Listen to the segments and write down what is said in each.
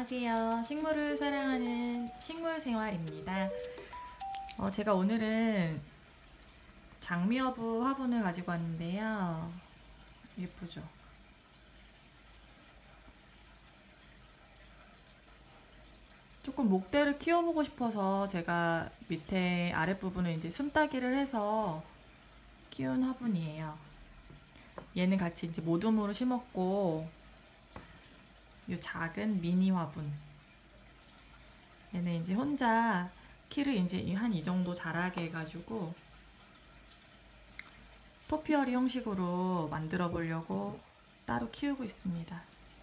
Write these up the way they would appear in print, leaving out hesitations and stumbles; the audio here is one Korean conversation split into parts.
안녕하세요. 식물을 사랑하는 식물생활입니다. 제가 오늘은 장미허브 화분을 가지고 왔는데요. 예쁘죠? 조금 목대를 키워보고 싶어서 제가 밑에 아랫부분을 이제 숨따기를 해서 키운 화분이에요. 얘는 같이 이제 모둠으로 심었고, 이 작은 미니 화분. 얘는 이제 혼자 키를 이제 한 이 정도 자라게 해가지고 토피어리 형식으로 만들어 보려고 따로 키우고 있습니다.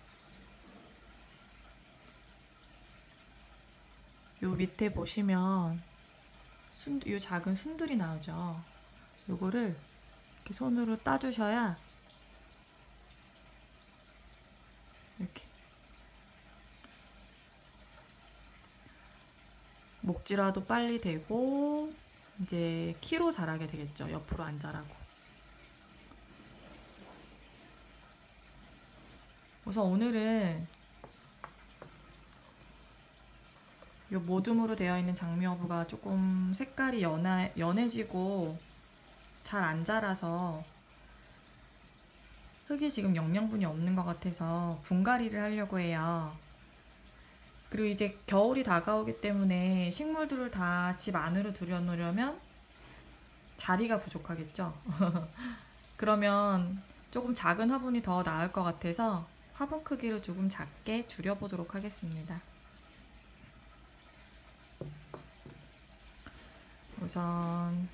요 밑에 보시면 요 작은 순들이 나오죠. 요거를 이렇게 손으로 따주셔야 이렇게 목질화도 빨리 되고 이제 키로 자라게 되겠죠. 옆으로 안 자라고. 우선 오늘은 이 모둠으로 되어 있는 장미허브가 조금 색깔이 연해지고 잘 안 자라서 흙이 지금 영양분이 없는 것 같아서 분갈이를 하려고 해요. 그리고 이제 겨울이 다가오기 때문에 식물들을 다 집 안으로 들여놓으려면 자리가 부족하겠죠. 그러면 조금 작은 화분이 더 나을 것 같아서 화분 크기를 조금 작게 줄여보도록 하겠습니다. 우선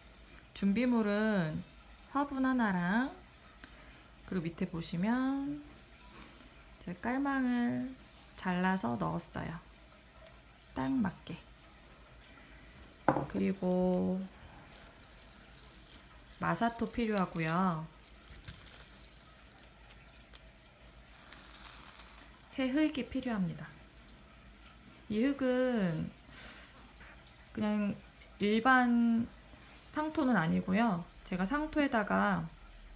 준비물은 화분 하나랑, 그리고 밑에 보시면 제가 깔망을 잘라서 넣었어요. 딱 맞게. 그리고 마사토 필요하고요. 새 흙이 필요합니다. 이 흙은 그냥 일반 상토는 아니고요. 제가 상토에다가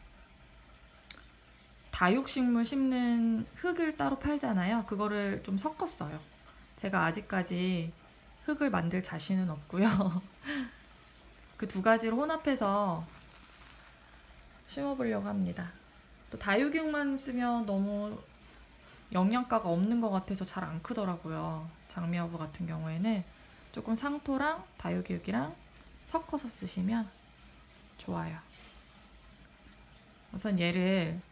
다육식물 심는 흙을 따로 팔잖아요. 그거를 좀 섞었어요. 제가 아직까지 흙을 만들 자신은 없고요. 그 두 가지를 혼합해서 심어보려고 합니다. 또 다육육만 쓰면 너무 영양가가 없는 것 같아서 잘 안 크더라고요. 장미허브 같은 경우에는 조금 상토랑 다육육이랑 섞어서 쓰시면 좋아요. 우선 얘를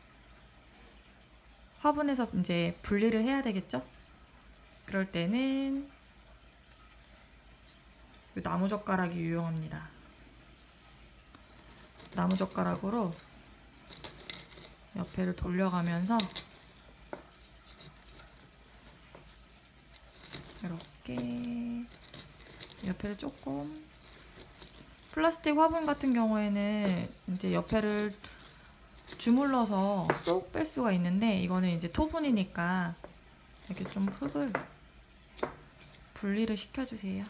화분에서 이제 분리를 해야 되겠죠? 그럴 때는 이 나무젓가락이 유용합니다. 나무젓가락으로 옆에를 돌려가면서 이렇게 옆에를 조금, 플라스틱 화분 같은 경우에는 이제 옆에를 주물러서 쏙 뺄 수가 있는데, 이거는 이제 토분이니까 이렇게 좀 흙을 분리를 시켜주세요.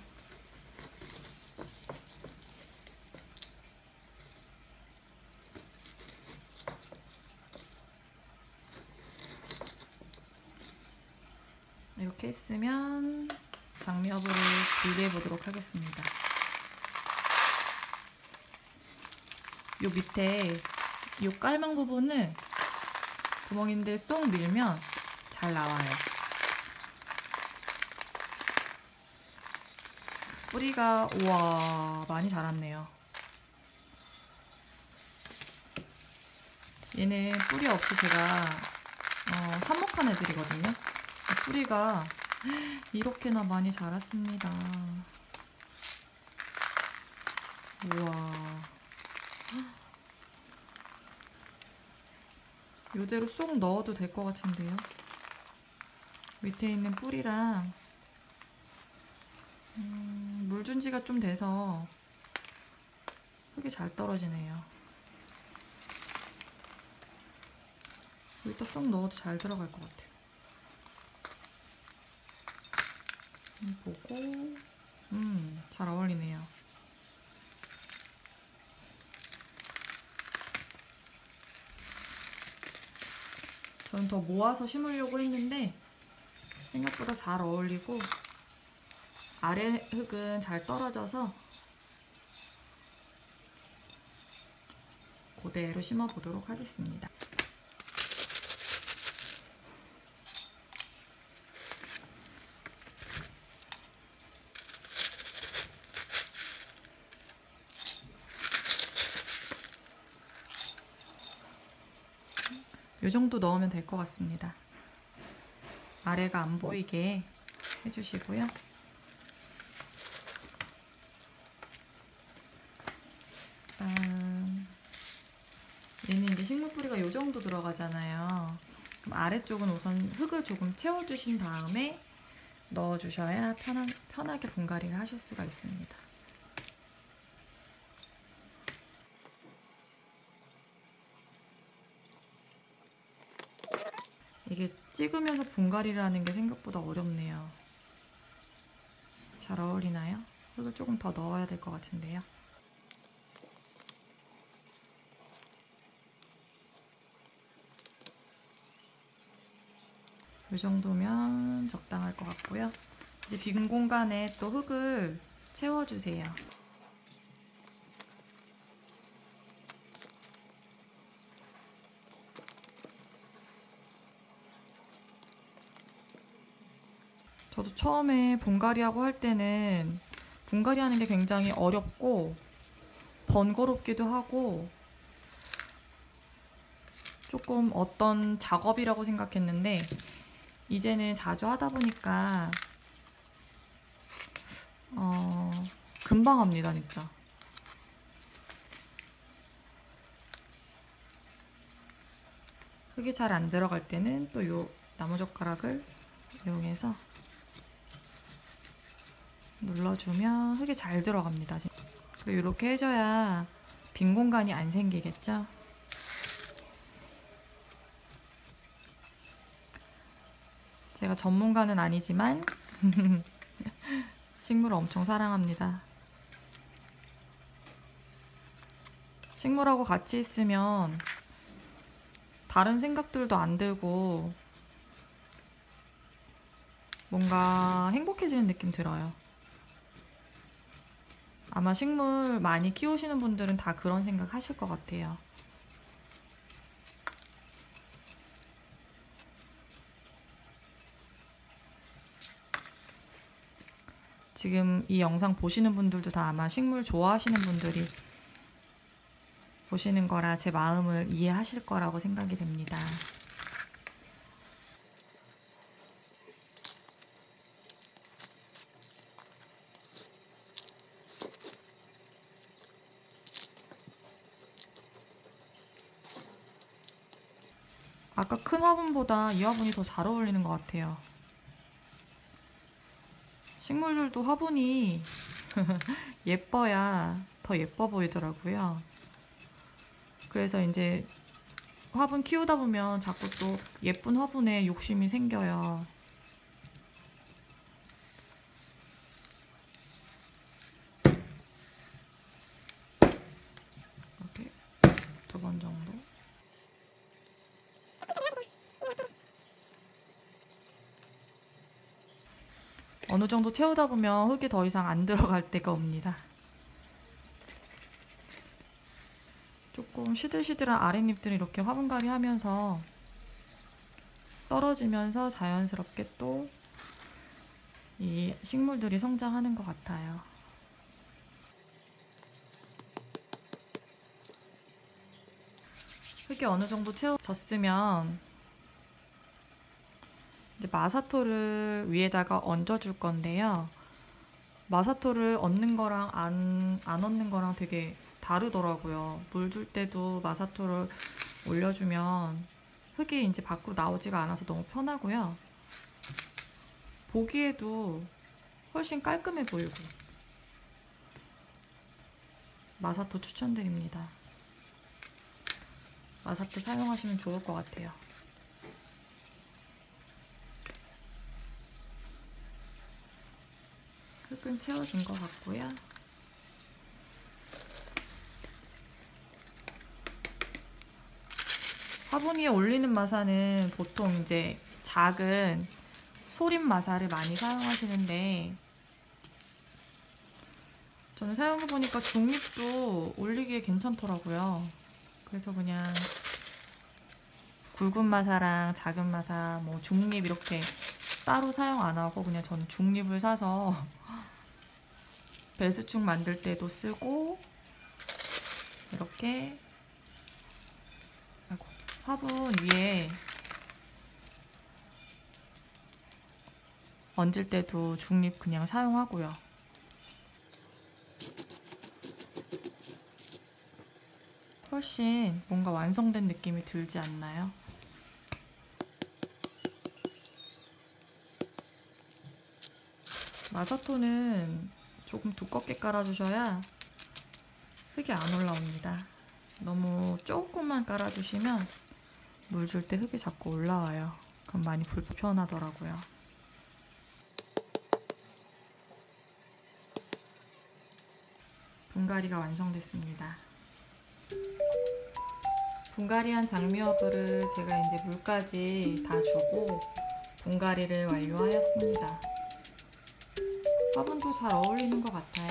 이렇게 했으면 장미허브를 분리해 보도록 하겠습니다. 요 밑에 요 깔망 부분을 구멍인데 쏙 밀면 잘 나와요. 뿌리가 우와 많이 자랐네요. 얘는 뿌리 없이 제가 삽목한 애들이거든요. 뿌리가 이렇게나 많이 자랐습니다. 우와. 이대로 쏙 넣어도 될 것 같은데요. 밑에 있는 뿌리랑 물 준 지가 좀 돼서 흙이 잘 떨어지네요. 여기다 쏙 넣어도 잘 들어갈 것 같아요. 보고 잘 어울리네요. 저는 더 모아서 심으려고 했는데 생각보다 잘 어울리고 아래 흙은 잘 떨어져서 그대로 심어 보도록 하겠습니다. 이 정도 넣으면 될 것 같습니다. 아래가 안 보이게 해주시고요. 얘는 이제 식물 뿌리가 이 정도 들어가잖아요. 그럼 아래쪽은 우선 흙을 조금 채워주신 다음에 넣어주셔야 편하게 분갈이를 하실 수가 있습니다. 이게 찍으면서 분갈이를 하는 게 생각보다 어렵네요. 잘 어울리나요? 흙을 조금 더 넣어야 될 것 같은데요. 이 정도면 적당할 것 같고요. 이제 빈 공간에 또 흙을 채워주세요. 저도 처음에 분갈이하고 할 때는 분갈이하는 게 굉장히 어렵고 번거롭기도 하고 조금 어떤 작업이라고 생각했는데 이제는 자주 하다 보니까 금방 합니다, 진짜. 흙이 잘 안 들어갈 때는 또 요 나무젓가락을 이용해서 눌러주면 흙이 잘 들어갑니다. 그리고 이렇게 해줘야 빈 공간이 안 생기겠죠? 제가 전문가는 아니지만 식물을 엄청 사랑합니다. 식물하고 같이 있으면 다른 생각들도 안 들고 뭔가 행복해지는 느낌 들어요. 아마 식물 많이 키우시는 분들은 다 그런 생각 하실 것 같아요. 지금 이 영상 보시는 분들도 다 아마 식물 좋아하시는 분들이 보시는 거라 제 마음을 이해하실 거라고 생각이 됩니다. 아까 큰 화분보다 이 화분이 더 잘 어울리는 것 같아요. 식물들도 화분이 예뻐야 더 예뻐 보이더라고요. 그래서 이제 화분 키우다 보면 자꾸 또 예쁜 화분에 욕심이 생겨요. 이렇게 2번 정도. 어느 정도 채우다 보면 흙이 더 이상 안 들어갈 때가 옵니다. 조금 시들시들한 아랫잎들이 이렇게 화분갈이 하면서 떨어지면서 자연스럽게 또 이 식물들이 성장하는 것 같아요. 흙이 어느 정도 채워졌으면 이제 마사토를 위에다가 얹어줄 건데요. 마사토를 얹는 거랑 안 얹는 거랑 되게 다르더라고요. 물 줄 때도 마사토를 올려주면 흙이 이제 밖으로 나오지가 않아서 너무 편하고요. 보기에도 훨씬 깔끔해 보이고 마사토 추천드립니다. 마사토 사용하시면 좋을 것 같아요. 흙은 채워진 것 같고요. 화분 위에 올리는 마사는 보통 이제 작은 소림 마사를 많이 사용하시는데 저는 사용해보니까 중립도 올리기에 괜찮더라고요. 그래서 그냥 굵은 마사랑 작은 마사, 뭐 중립 이렇게 따로 사용 안 하고 그냥 저는 중립을 사서 배수축 만들 때도 쓰고 이렇게 화분 위에 얹을 때도 중립 그냥 사용하고요. 훨씬 뭔가 완성된 느낌이 들지 않나요? 마사토는 조금 두껍게 깔아주셔야 흙이 안 올라옵니다. 너무 조금만 깔아주시면 물 줄 때 흙이 자꾸 올라와요. 그럼 많이 불편하더라고요. 분갈이가 완성됐습니다. 분갈이한 장미허브를 제가 이제 물까지 다 주고 분갈이를 완료하였습니다. 화분도 잘 어울리는 것 같아요.